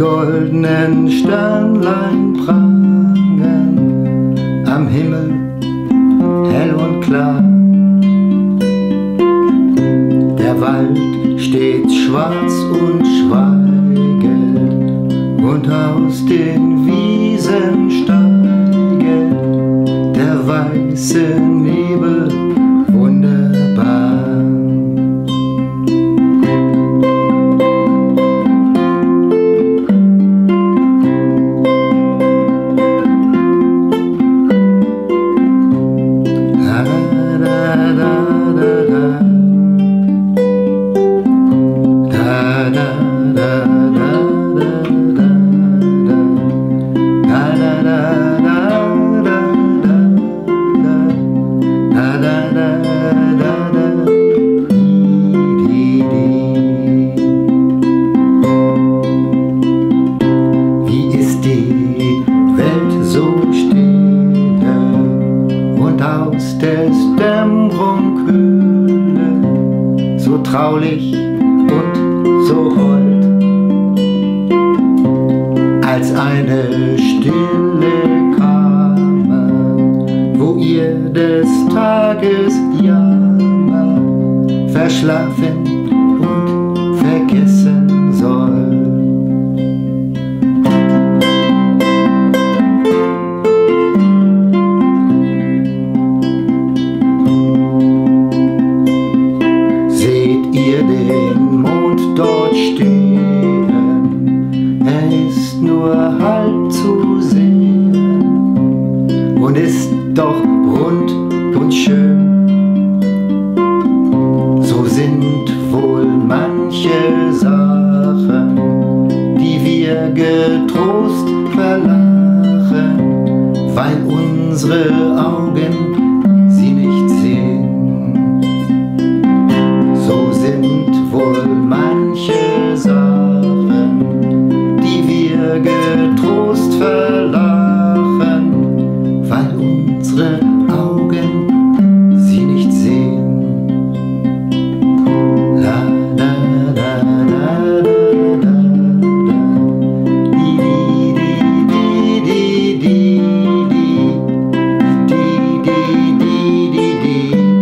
goldenen Sternlein prangen am Himmel hell und klar. Der Wald steht schwarz und schweigend, und aus den Wiesen steiget der weiße Nebel wunderbar. Wie ist die Welt so still und aus des Dämmerung Höhle so traulich und so hold, als eine stille Kammer, wo ihr des Tages Jammer verschlafen und vergessen soll. Seht ihr den Mond dort stehen? Er ist nur halb zu sehen und ist doch rund und schön. So sind wohl manche Sachen, die wir getrost verlachen, weil unsere Augen sie nicht sehen. So sind wohl manche Sachen, die wir getrost verlachen, weil unsere Augen sie nicht sehen. La la la la la la la, di di di di di di di di di di di.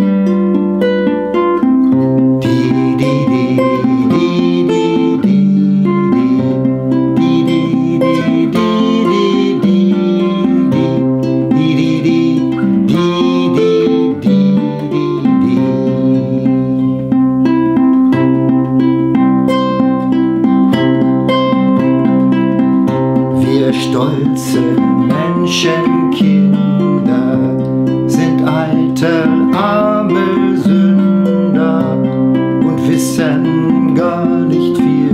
Wir stolze Menschenkinder sind eitel arme Sünder und wissen gar nicht viel.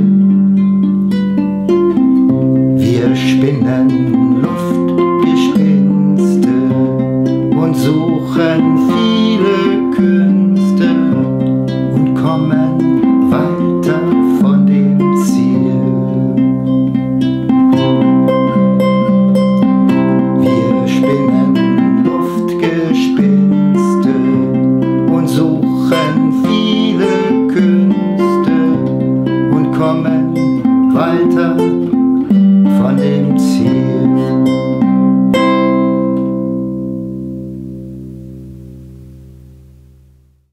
Wir spinnen Luftgespinste und suchen viele Künste und kommen weiter von dem Ziel. Wir spinnen Luftgespinste und suchen viele Künste und kommen weiter